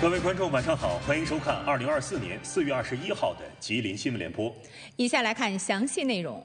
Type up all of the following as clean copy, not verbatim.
各位观众，晚上好，欢迎收看2024年4月21号的吉林新闻联播。 以下来看详细内容。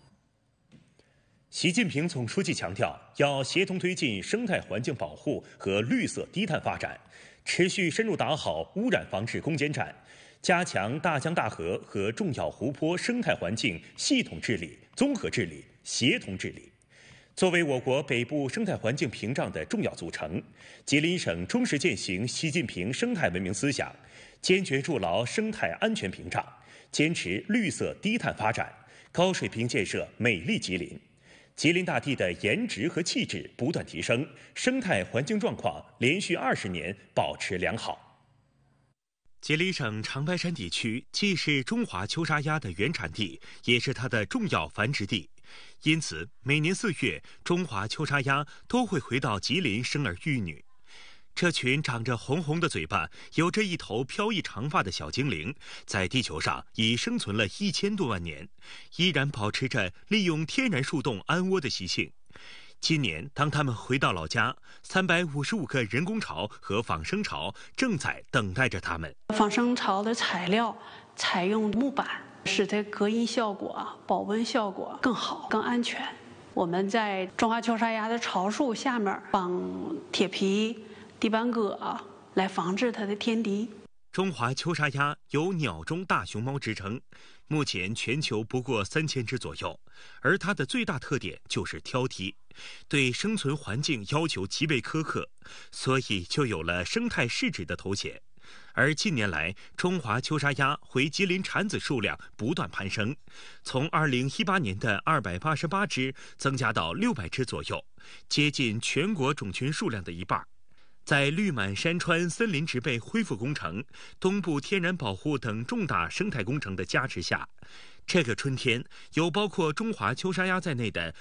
习近平总书记强调，要协同推进生态环境保护和绿色低碳发展，持续深入打好污染防治攻坚战，加强大江大河和重要湖泊生态环境系统治理、综合治理、协同治理。作为我国北部生态环境屏障的重要组成，吉林省忠实践行习近平生态文明思想，坚决筑牢生态安全屏障，坚持绿色低碳发展，高水平建设美丽吉林。吉林大地的颜值和气质不断提升，生态环境状况连续20年保持良好。吉林省长白山地区既是中华秋沙鸭的原产地，也是它的重要繁殖地。因此，每年4月，中华秋沙鸭都会回到吉林生儿育女。这群长着红红的嘴巴、有着一头飘逸长发的小精灵，在地球上已生存了1000多万年，依然保持着利用天然树洞安窝的习性。今年，当他们回到老家，355个人工巢和仿生巢正在等待着他们。 仿生巢的材料采用木板，使得隔音效果、保温效果更好、更安全。我们在中华秋沙鸭的巢树下面放铁皮、地板革，来防治它的天敌。 中华秋沙鸭有鸟中大熊猫之称，目前全球不过3000只左右，而它的最大特点就是挑剔，对生存环境要求极为苛刻，所以就有了生态试纸的头衔。而近年来，中华秋沙鸭回吉林产子数量不断攀升，从2018年的288只增加到600只左右，接近全国种群数量的一半。在绿满山川森林植被恢复工程、东部天然保护等重大生态工程的加持下，这个春天有包括中华秋沙鸭在内的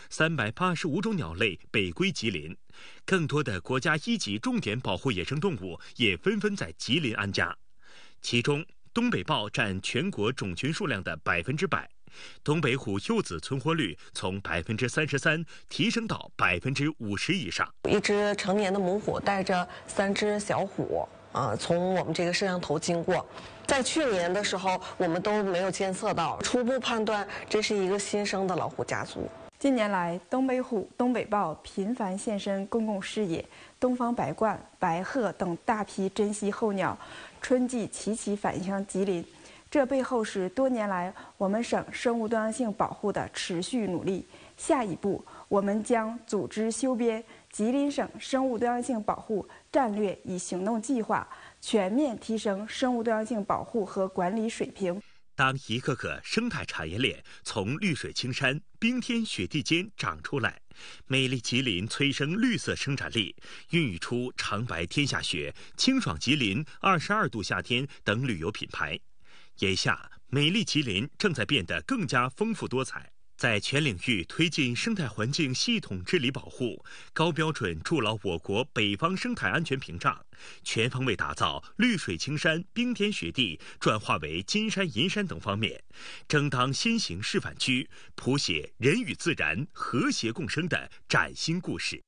385种鸟类北归吉林，更多的国家1级重点保护野生动物也纷纷在吉林安家。其中，东北豹占全国种群数量的100%，东北虎幼子存活率从33%提升到50%以上。 一只成年的母虎带着3只小虎，从我们这个摄像头经过。在去年的时候，我们都没有监测到，初步判断这是一个新生的老虎家族。 近年来，东北虎、东北豹频繁现身公共视野，东方白鹳、白鹤等大批珍稀候鸟，春季齐齐返乡吉林。这背后是多年来我们省生物多样性保护的持续努力。下一步，我们将组织修编吉林省生物多样性保护战略与行动计划，全面提升生物多样性保护和管理水平。 当一个个生态产业链从绿水青山、冰天雪地间长出来，美丽吉林催生绿色生产力，孕育出长白天下雪、清爽吉林、22度夏天等旅游品牌。眼下，美丽吉林正在变得更加丰富多彩，在全领域推进生态环境系统治理保护，高标准筑牢我国北方生态安全屏障，全方位打造绿水青山、冰天雪地转化为金山银山等方面，争当先行示范区，谱写人与自然和谐共生的崭新故事。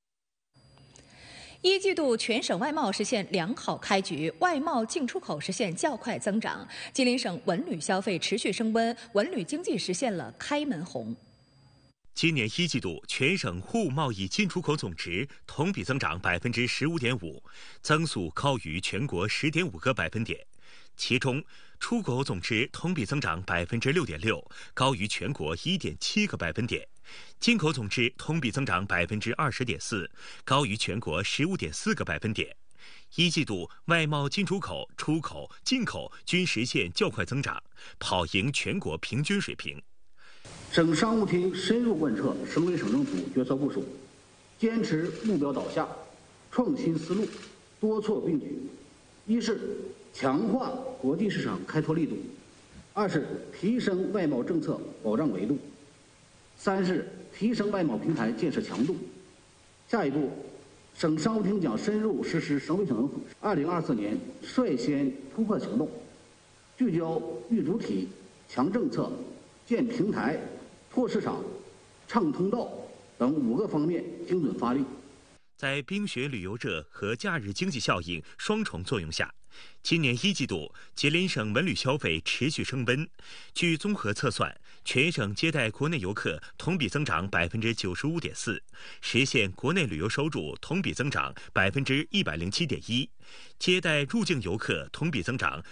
1季度全省外贸实现良好开局，外贸进出口实现较快增长，吉林省文旅消费持续升温，文旅经济实现了开门红。 今年1季度，全省货物贸易进出口总值同比增长15.5%，增速高于全国10.5个百分点。其中，出口总值同比增长6.6%，高于全国1.7个百分点；进口总值同比增长20.4%，高于全国15.4个百分点。1季度外贸进出口、出口、进口均实现较快增长，跑赢全国平均水平。 省商务厅深入贯彻省委省政府决策部署，坚持目标导向、创新思路，多措并举。一是强化国际市场开拓力度，二是提升外贸政策保障维度，三是提升外贸平台建设强度。下一步，省商务厅将深入实施省委省政府2024年率先突破行动，聚焦育主体、强政策、建平台、拓市场、畅通道等5个方面精准发力。 在冰雪旅游热和假日经济效应双重作用下，今年1季度吉林省文旅消费持续升温。据综合测算，全省接待国内游客同比增长95.4%，实现国内旅游收入同比增长107.1%，接待入境游客同比增长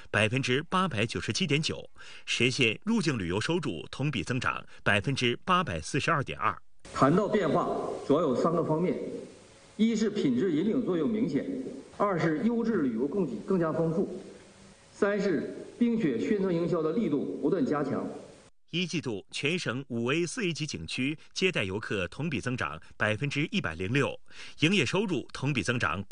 897.9%，实现入境旅游收入同比增长842.2%。 谈到变化，主要有3个方面：一是品质引领作用明显；2是优质旅游供给更加丰富； 3是冰雪宣传营销的力度不断加强。 1季度全省5A、4A 级景区接待游客同比增长106%，营业收入同比增长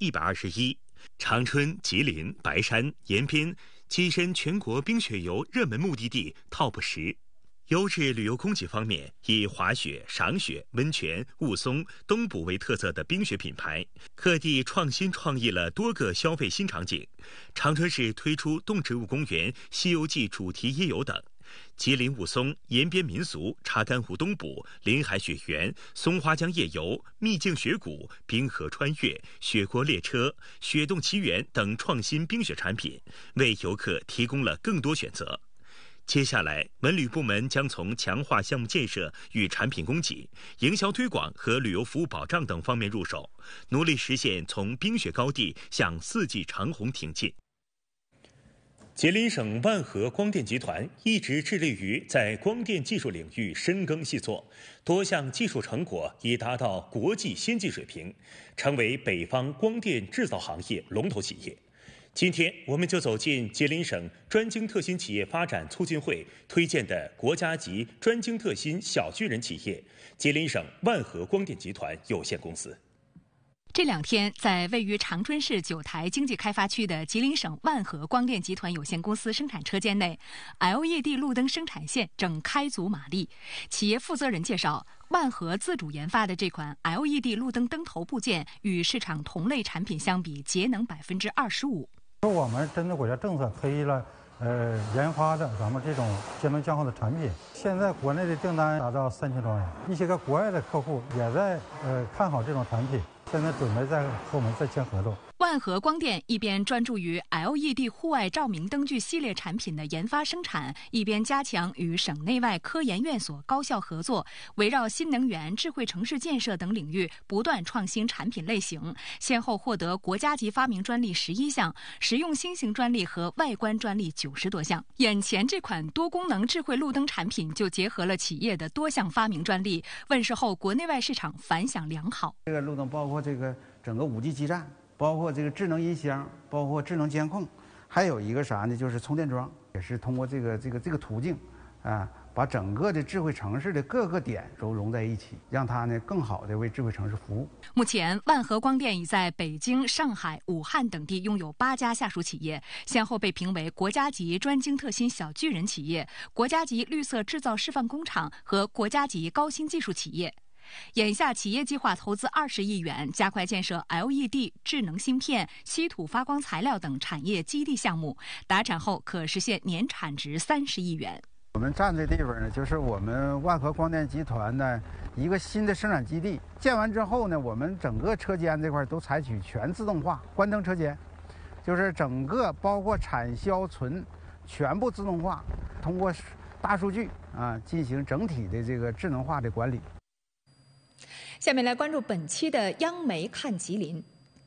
121%。长春、吉林、白山、延边跻身全国冰雪游热门目的地 TOP 10。优质旅游供给方面，以滑雪、赏雪、温泉、雾凇、冬捕为特色的冰雪品牌，各地创新创意了多个消费新场景。长春市推出动植物公园、西游记主题夜游等。吉林雾凇、延边民俗、查干湖冬捕、临海雪原、松花江夜游、秘境雪谷、冰河穿越、雪国列车、雪洞奇缘等创新冰雪产品，为游客提供了更多选择。接下来，文旅部门将从强化项目建设与产品供给、营销推广和旅游服务保障等方面入手，努力实现从冰雪高地向4季长虹挺进。吉林省万和光电集团一直致力于在光电技术领域深耕细作，多项技术成果已达到国际先进水平，成为北方光电制造行业龙头企业。今天，我们就走进吉林省专精特新企业发展促进会推荐的国家级专精特新小巨人企业——吉林省万和光电集团有限公司。 这2天，在位于长春市九台经济开发区的吉林省万和光电集团有限公司生产车间内 ，LED 路灯生产线正开足马力。企业负责人介绍，万和自主研发的这款 LED 路灯灯头部件与市场同类产品相比，节能25%。 我们针对国家政策推了研发的咱们这种节能降耗的产品，现在国内的订单达到3000多万元，一些个国外的客户也在看好这种产品，现在准备和我们再签合作。 万和光电一边专注于 LED 户外照明灯具系列产品的研发生产，一边加强与省内外科研院所高校合作，围绕新能源、智慧城市建设等领域不断创新产品类型，先后获得国家级发明专利11项、实用新型专利和外观专利90多项。眼前这款多功能智慧路灯产品就结合了企业的多项发明专利，问世后国内外市场反响良好。 这个路灯包括这个整个5G 基站，包括这个智能音箱，包括智能监控，还有一个啥呢？就是充电桩，也是通过这个途径，把整个的智慧城市的各个点都融在一起，让它呢更好的为智慧城市服务。 目前，万和光电已在北京、上海、武汉等地拥有8家下属企业，先后被评为国家级专精特新小巨人企业、国家级绿色制造示范工厂和国家级高新技术企业。眼下，企业计划投资20亿元，加快建设 LED、智能芯片、稀土发光材料等产业基地项目，达产后可实现年产值30亿元。 我们站这地方呢，就是我们万和光电集团的一个新的生产基地。建完之后呢，我们整个车间这块都采取全自动化关灯车间，就是整个包括产销存全部自动化，通过大数据进行整体的这个智能化的管理。 下面来关注本期的央媒看吉林。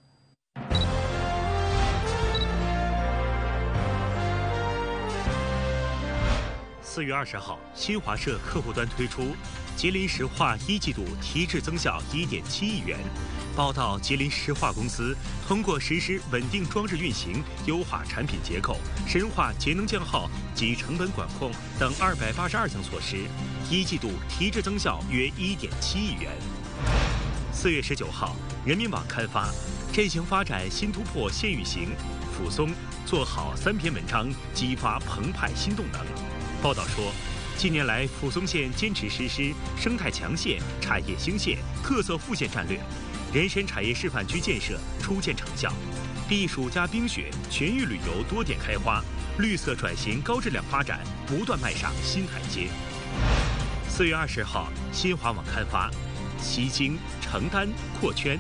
4月20号，新华社客户端推出吉林石化1季度提质增效1.7亿元。报道，吉林石化公司通过实施稳定装置运行、优化产品结构、深化节能降耗及成本管控等282项措施，1季度提质增效约1.7亿元。4月19号，人民网刊发振兴发展新突破县域行，抚松做好3篇文章，激发澎湃新动能。报道说，近年来抚松县坚持实施生态强县、产业兴县、特色副县战略，人参产业示范区建设初见成效，避暑加冰雪、全域旅游多点开花，绿色转型高质量发展不断迈上新台阶。4月20号，新华网刊发西京、承丹扩圈，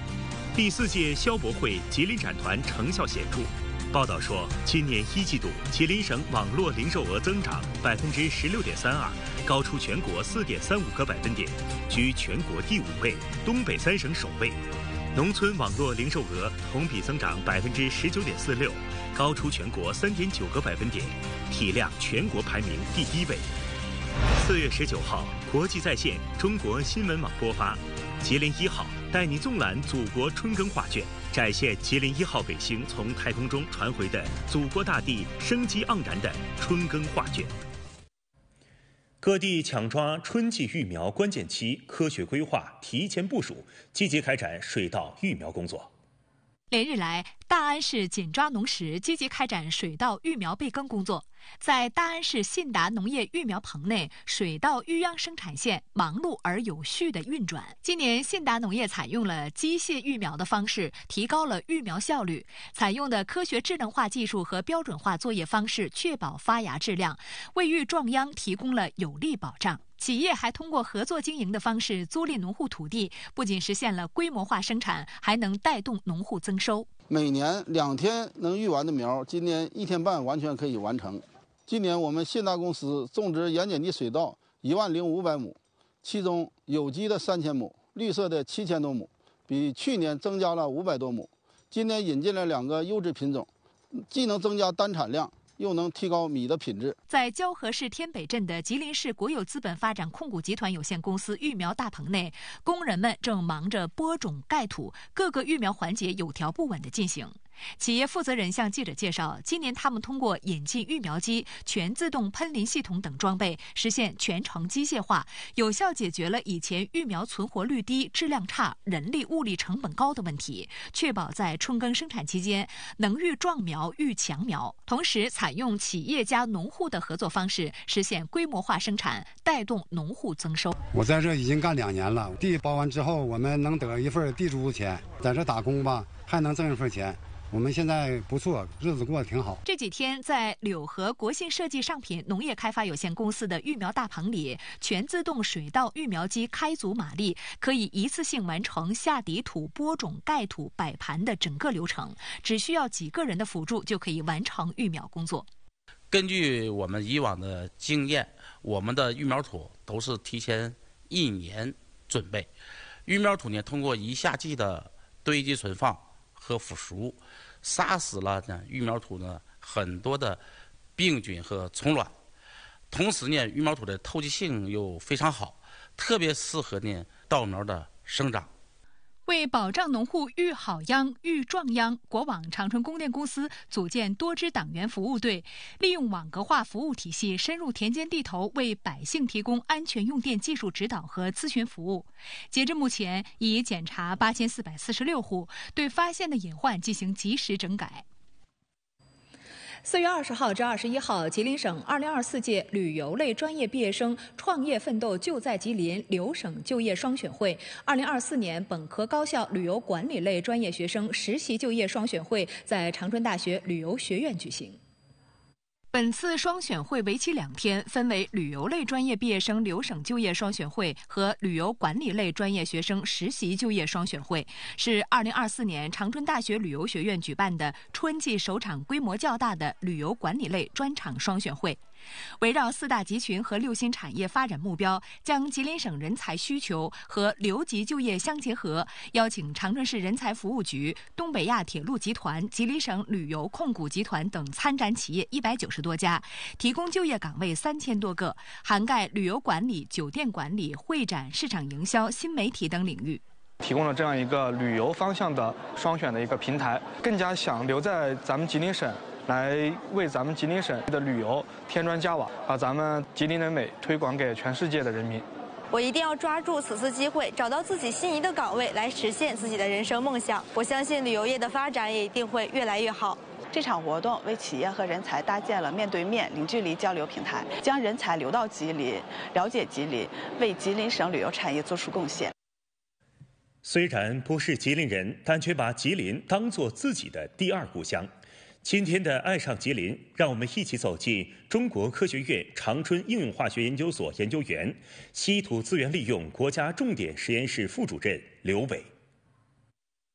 第4届消博会吉林展团成效显著。报道说，今年1季度吉林省网络零售额增长16.32%，高出全国4.35个百分点，居全国第5位，东北3省首位。农村网络零售额同比增长19.46%，高出全国3.9个百分点，体量全国排名第1位。4月19号，国际在线中国新闻网播发吉林1号带你纵览祖国春耕画卷，展现吉林1号卫星从太空中传回的祖国大地生机盎然的春耕画卷。各地抢抓春季育苗关键期，科学规划，提前部署，积极开展水稻育苗工作。 连日来，大安市紧抓农时，积极开展水稻育苗备耕工作。在大安市信达农业育苗棚内，水稻育秧生产线忙碌而有序地运转。今年，信达农业采用了机械育苗的方式，提高了育苗效率。采用的科学智能化技术和标准化作业方式，确保发芽质量，为育壮秧提供了有力保障。企业还通过合作经营的方式租赁农户土地，不仅实现了规模化生产，还能带动农户增收。 每年2天能育完的苗，今年1天半完全可以完成。今年我们信达公司种植盐碱地水稻10500亩，其中有机的3000亩，绿色的7000多亩，比去年增加了500多亩。今年引进了2个优质品种，既能增加单产量，又能提高米的品质。 在蛟河市天北镇的吉林市国有资本发展控股集团有限公司育苗大棚内，工人们正忙着播种盖土，各个育苗环节有条不紊地进行。企业负责人向记者介绍，今年他们通过引进育苗机、全自动喷淋系统等装备，实现全程机械化，有效解决了以前育苗存活率低、质量差、人力物力成本高的问题，确保在春耕生产期间能育壮苗、育强苗。同时，采用企业加农户的合作方式，实现规模化生产，带动农户增收。 我在这已经干2年了，地包完之后，我们能得一份地租钱，在这打工吧，还能挣一份钱。我们现在不错，日子过得挺好。 这几天，在柳河国信设计上品农业开发有限公司的育苗大棚里，全自动水稻育苗机开足马力，可以一次性完成下底土、播种、盖土、摆盘的整个流程，只需要几个人的辅助就可以完成育苗工作。 根据我们以往的经验，我们的育苗土都是提前1年准备。育苗土呢，通过1夏季的堆积存放和腐熟，杀死了育苗土很多的病菌和虫卵，同时呢，育苗土的透气性又非常好，特别适合稻苗的生长。 为保障农户育好秧、育壮秧，国网长春供电公司组建多支党员服务队，利用网格化服务体系，深入田间地头，为百姓提供安全用电技术指导和咨询服务。截至目前，已检查8446户，对发现的隐患进行及时整改。4月20号至21号，吉林省2024届旅游类专业毕业生创业奋斗就在吉林留省就业双选会、2024年本科高校旅游管理类专业学生实习就业双选会在长春大学旅游学院举行。本次双选会为期2天，分为旅游类专业毕业生留省就业双选会和旅游管理类专业学生实习就业双选会，是2024年长春大学旅游学院举办的春季首场规模较大的旅游管理类专场双选会。围绕4大集群和6新产业发展目标，将吉林省人才需求和留级就业相结合，邀请长春市人才服务局、东北亚铁路集团、吉林省旅游控股集团等参展企业190多家，提供就业岗位3000多个，涵盖旅游管理、酒店管理、会展、市场营销、新媒体等领域。 提供了这样一个旅游方向的双选的一个平台，更加想留在咱们吉林省，来为咱们吉林省的旅游添砖加瓦，把咱们吉林的美推广给全世界的人民。 我一定要抓住此次机会，找到自己心仪的岗位，来实现自己的人生梦想。我相信旅游业的发展也一定会越来越好。 这场活动为企业和人才搭建了面对面、零距离交流平台，将人才留到吉林，了解吉林，为吉林省旅游产业做出贡献。 虽然不是吉林人，但却把吉林当作自己的第2故乡。今天的爱上吉林，让我们一起走进中国科学院长春应用化学研究所研究员、稀土资源利用国家重点实验室副主任刘伟。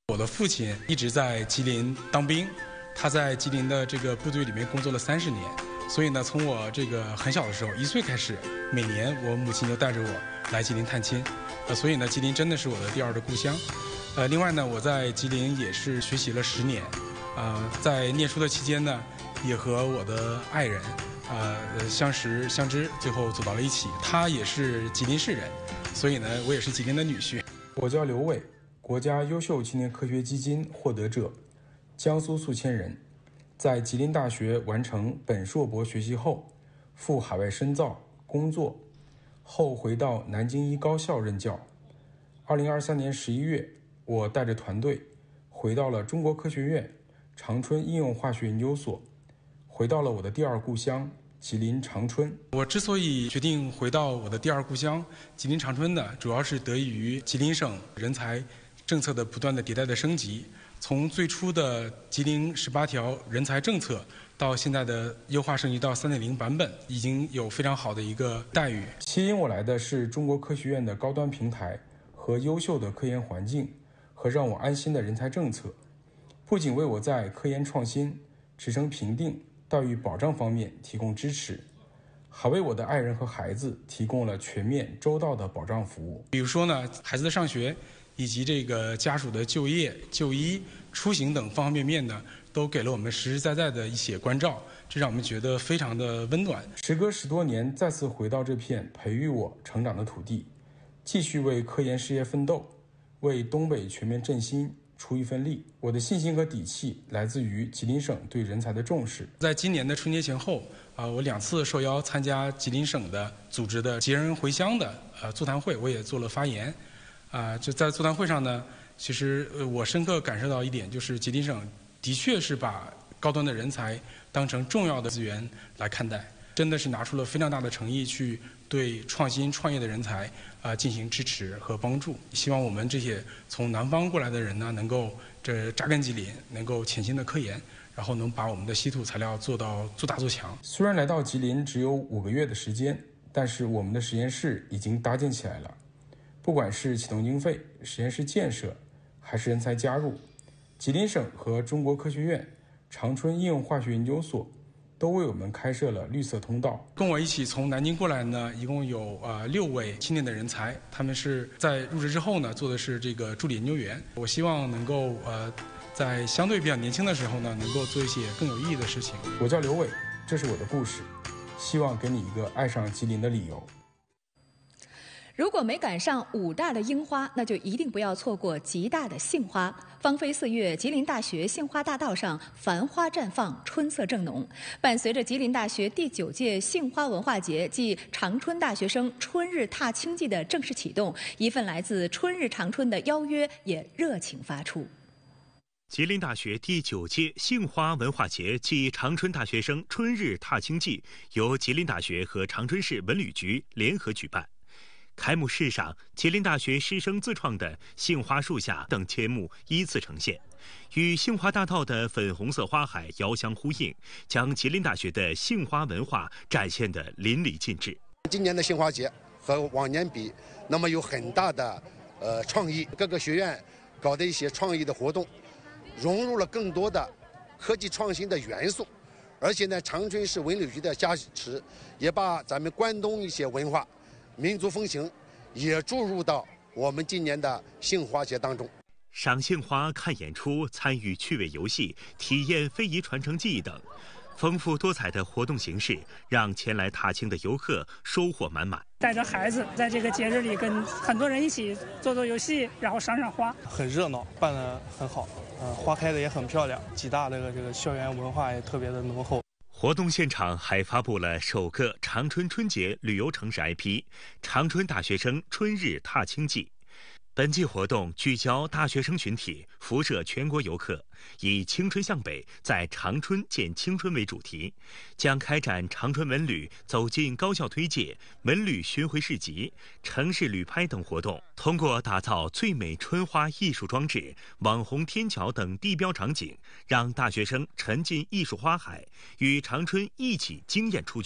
我的父亲一直在吉林当兵，他在吉林的这个部队里面工作了30年，所以呢，从我这个很小的时候1岁开始，每年我母亲就带着我来吉林探亲，所以呢，吉林真的是我的第2的故乡。另外呢，我在吉林也是学习了10年，在念书的期间呢，也和我的爱人相识相知，最后走到了一起。他也是吉林市人，所以呢，我也是吉林的女婿。我叫刘伟，国家优秀青年科学基金获得者，江苏宿迁人，在吉林大学完成本硕博学习后，赴海外深造工作，后回到南京一高校任教。2023年11月，我带着团队回到了中国科学院长春应用化学研究所，回到了我的第2故乡吉林长春。我之所以决定回到我的第2故乡吉林长春呢，主要是得益于吉林省人才政策的不断的迭代的升级。从最初的吉林18条人才政策，到现在的优化升级到3.0版本，已经有非常好的一个待遇。吸引我来的是中国科学院的高端平台和优秀的科研环境，和让我安心的人才政策，不仅为我在科研创新、职称评定、待遇保障方面提供支持，还为我的爱人和孩子提供了全面周到的保障服务。比如说呢，孩子的上学以及这个家属的就业、就医、出行等方方面面呢，都给了我们实实在在的一些关照，这让我们觉得非常的温暖。时隔10多年，再次回到这片培育我成长的土地，继续为科研事业奋斗，为东北全面振兴出一份力。我的信心和底气来自于吉林省对人才的重视。在今年的春节前后，我2次受邀参加吉林省的组织的节人回乡的座谈会，我也做了发言。就在座谈会上呢，其实我深刻感受到一点，就是吉林省的确是把高端的人才当成重要的资源来看待，真的是拿出了非常大的诚意去对创新创业的人才进行支持和帮助。希望我们这些从南方过来的人呢，能够扎根吉林，能够潜心的科研，然后能把我们的稀土材料做大做强。虽然来到吉林只有5个月的时间，但是我们的实验室已经搭建起来了。不管是启动经费、实验室建设，还是人才加入，吉林省和中国科学院长春应用化学研究所都为我们开设了绿色通道。跟我一起从南京过来呢，一共有6位青年的人才，他们是在入职之后呢，做的是这个助理研究员。我希望能够在相对比较年轻的时候呢，能够做一些更有意义的事情。我叫刘伟，这是我的故事，希望给你一个爱上吉林的理由。 如果没赶上武大的樱花，那就一定不要错过吉大的杏花。芳菲4月，吉林大学杏花大道上繁花绽放，春色正浓。伴随着吉林大学第9届杏花文化节暨长春大学生春日踏青季的正式启动，一份来自春日长春的邀约也热情发出。 吉林大学第9届杏花文化节暨长春大学生春日踏青季由吉林大学和长春市文旅局联合举办。开幕式上，吉林大学师生自创的杏花树下等节目依次呈现，与杏花大道的粉红色花海遥相呼应，将吉林大学的杏花文化展现得淋漓尽致。 今年的杏花节和往年比，那么有很大的创意，各个学院搞的一些创意的活动，融入了更多的科技创新的元素，而且呢，长春市文旅局的加持，也把咱们关东一些文化、民族风情也注入到我们今年的杏花节当中。 赏杏花、看演出、参与趣味游戏、体验非遗传承技艺等，丰富多彩的活动形式让前来踏青的游客收获满满。 带着孩子在这个节日里跟很多人一起做游戏，然后赏花， 很热闹，办得很好。花开的也很漂亮，吉大这个校园文化也特别的浓厚。 活动现场还发布了首个长春春节旅游城市 IP 长春大学生春日踏青季。本季活动聚焦大学生群体，辐射全国游客，以青春向北，在长春见青春为主题，将开展长春文旅走进高校推介、文旅巡回市集、城市旅拍等活动，通过打造最美春花艺术装置、网红天桥等地标场景，让大学生沉浸艺术花海，与长春一起惊艳出圈。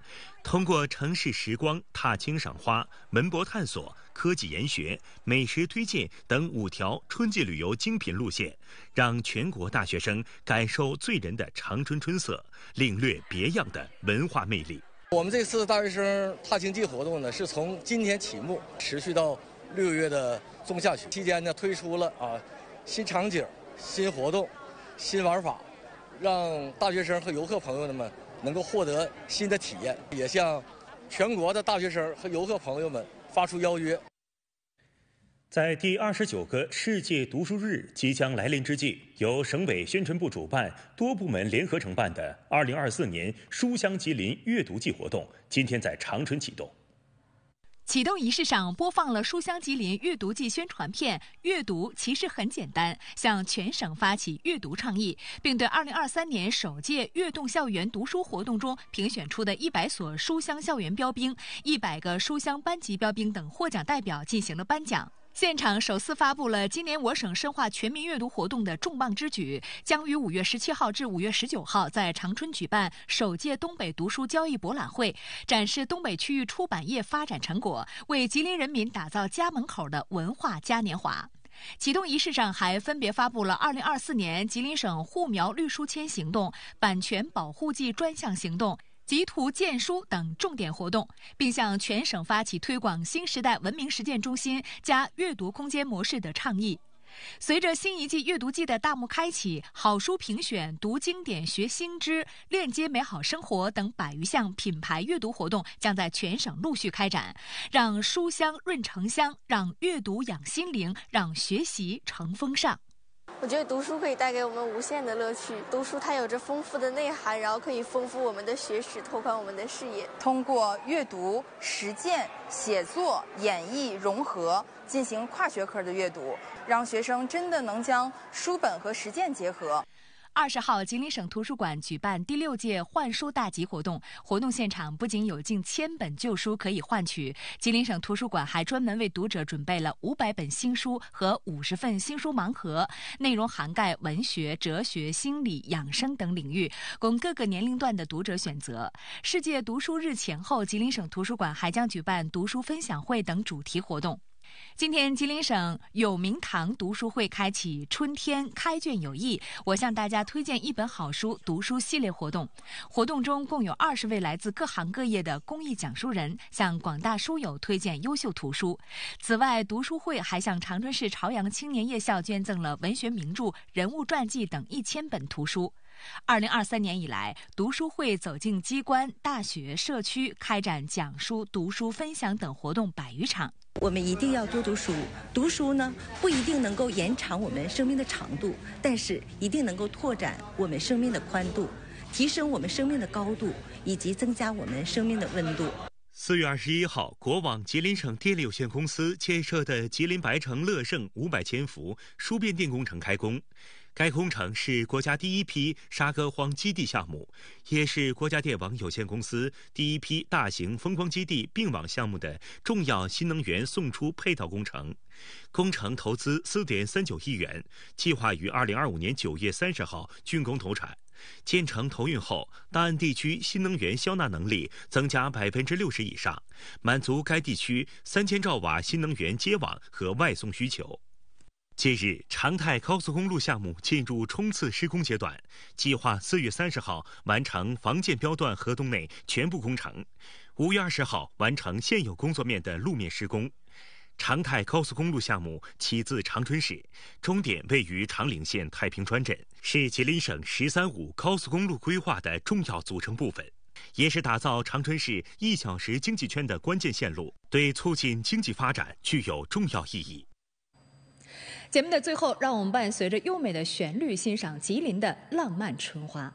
通过城市时光、踏青赏花、门博探索、科技研学、美食推荐等5条春季旅游精品路线，让全国大学生感受醉人的长春春色，领略别样的文化魅力。 我们这次大学生踏青季活动呢，是从今天启幕，持续到6月的中下旬。期间呢，推出了新场景、新活动、新玩法，让大学生和游客朋友们能够获得新的体验，也向全国的大学生和游客朋友们发出邀约。 在第29个世界读书日即将来临之际，由省委宣传部主办、多部门联合承办的2024年书香吉林阅读季活动，今天在长春启动。 启动仪式上播放了书香吉林阅读季宣传片，阅读其实很简单，向全省发起阅读倡议，并对2023年首届跃动校园读书活动中评选出的100所书香校园标兵、100个书香班级标兵等获奖代表进行了颁奖。现场首次发布了今年我省深化全民阅读活动的重磅之举，将于5月17号至5月19号在长春举办首届东北读书交易博览会，展示东北区域出版业发展成果，为吉林人民打造家门口的文化嘉年华。启动仪式上还分别发布了2024年吉林省护苗绿书签行动、版权保护季专项行动、集图荐书等重点活动，并向全省发起推广新时代文明实践中心加阅读空间模式的倡议。随着新一季阅读季的大幕开启，好书评选、读经典学新知、链接美好生活等100余项品牌阅读活动将在全省陆续开展，让书香润城乡，让阅读养心灵，让学习成风尚。 我觉得读书可以带给我们无限的乐趣，读书它有着丰富的内涵，然后可以丰富我们的学识，拓宽我们的视野。 通过阅读、实践、写作、演绎融合，进行跨学科的阅读，让学生真的能将书本和实践结合。 20号，吉林省图书馆举办第6届换书大集活动。活动现场不仅有近1000本旧书可以换取，吉林省图书馆还专门为读者准备了500本新书和50份新书盲盒，内容涵盖文学、哲学、心理、养生等领域，供各个年龄段的读者选择。世界读书日前后，吉林省图书馆还将举办读书分享会等主题活动。今天，吉林省有明堂读书会开启春天开卷有益，我向大家推荐一本好书读书系列活动。活动中共有20位来自各行各业的公益讲书人向广大书友推荐优秀图书。此外，读书会还向长春市朝阳青年夜校捐赠了文学名著、人物传记等1000本图书。2023年以来，读书会走进机关、大学、社区，开展讲书、读书分享等活动100余场。 我们一定要多读书，读书呢不一定能够延长我们生命的长度，但是一定能够拓展我们生命的宽度，提升我们生命的高度，以及增加我们生命的温度。 4月21号，国网吉林省电力有限公司建设的吉林白城乐盛500千伏输变电工程开工。该工程是国家第1批沙歌荒基地项目，也是国家电网有限公司第1批大型风光基地并网项目的重要新能源送出配套工程。工程投资4.39亿元，计划于2025年9月30号竣工投产。建成投运后，大安地区新能源消纳能力增加60%以上，满足该地区3000兆瓦新能源接网和外送需求。近日，长泰高速公路项目进入冲刺施工阶段，计划4月30号完成防建标段河洞内全部工程，5月20号完成现有工作面的路面施工。长泰高速公路项目起自长春市，终点位于长岭县太平川镇，是吉林省“13-5”高速公路规划的重要组成部分，也是打造长春市1小时经济圈的关键线路，对促进经济发展具有重要意义。 节目的最后，让我们伴随着优美的旋律欣赏吉林的浪漫春花。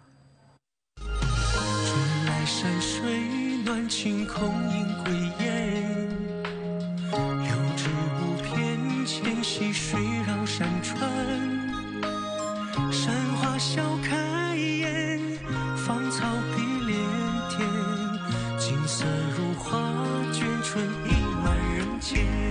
春来山水暖，晴空映归雁，柳枝舞翩跹，溪水绕山川，山花笑开颜，芳草碧连天，景色如画卷，春意满人间。